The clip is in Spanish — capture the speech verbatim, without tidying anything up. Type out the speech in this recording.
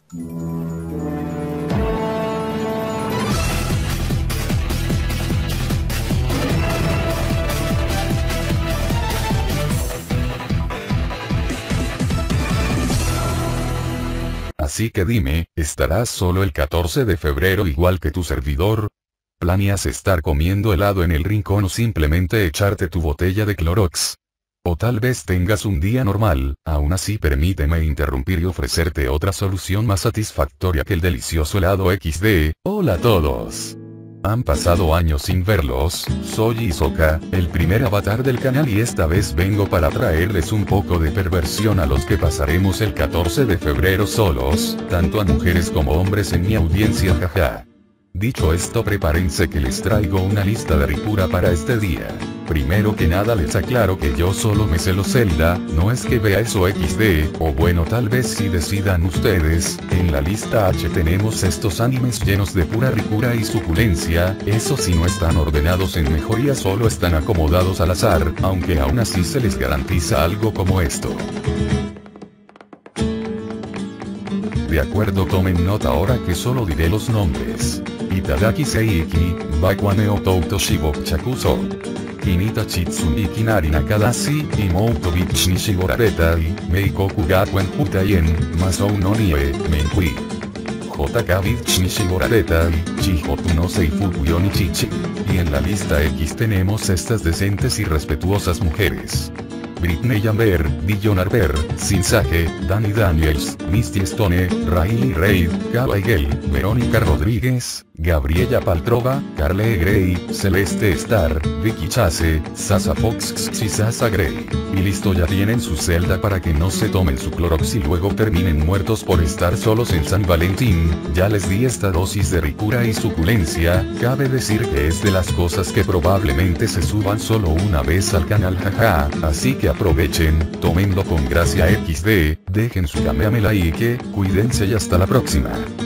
Así que dime, ¿estarás solo el catorce de febrero igual que tu servidor? ¿Planeas estar comiendo helado en el rincón o simplemente echarte tu botella de Clorox? O tal vez tengas un día normal, aún así permíteme interrumpir y ofrecerte otra solución más satisfactoria que el delicioso helado equis de. Hola a todos. Han pasado años sin verlos, soy Hisoka, el primer avatar del canal y esta vez vengo para traerles un poco de perversión a los que pasaremos el catorce de febrero solos, tanto a mujeres como hombres en mi audiencia, jaja. Dicho esto, prepárense que les traigo una lista de ricura para este día. Primero que nada les aclaro que yo solo me sé los Zelda, no es que vea eso equis de, o bueno tal vez si decidan ustedes. En la lista H tenemos estos animes llenos de pura ricura y suculencia, eso sí no están ordenados en mejoría, solo están acomodados al azar, aunque aún así se les garantiza algo como esto. De acuerdo, tomen nota ahora que solo diré los nombres. Itadaki Seiki, Bakwane Otouto Shibokchakuso. Kinita Chitsumi Ikinari Nakadashi, Imouto Bichi Nishigoraretai, Meikoku Gakuen Hutaien, Masou no Nie, Menkui. J K Bichi Nishigoraretai, Chihotu no Seifuku Yonichichi. Y en la lista X tenemos estas decentes y respetuosas mujeres. Britney Amber, Dillon Arber, Sinsage, Danny Daniels, Misty Stone, Riley Reid, Kawai Gay, Verónica Rodríguez, Gabriella Paltrova, Carly Gray, Celeste Star, Vicky Chase, Sasa Fox y Sasa Gray. Y listo, ya tienen su celda para que no se tomen su Clorox y luego terminen muertos por estar solos en San Valentín. Ya les di esta dosis de ricura y suculencia, cabe decir que es de las cosas que probablemente se suban solo una vez al canal, jaja, así que aprovechen, tómenlo con gracia equis de, dejen su kamehameha like, cuídense y hasta la próxima.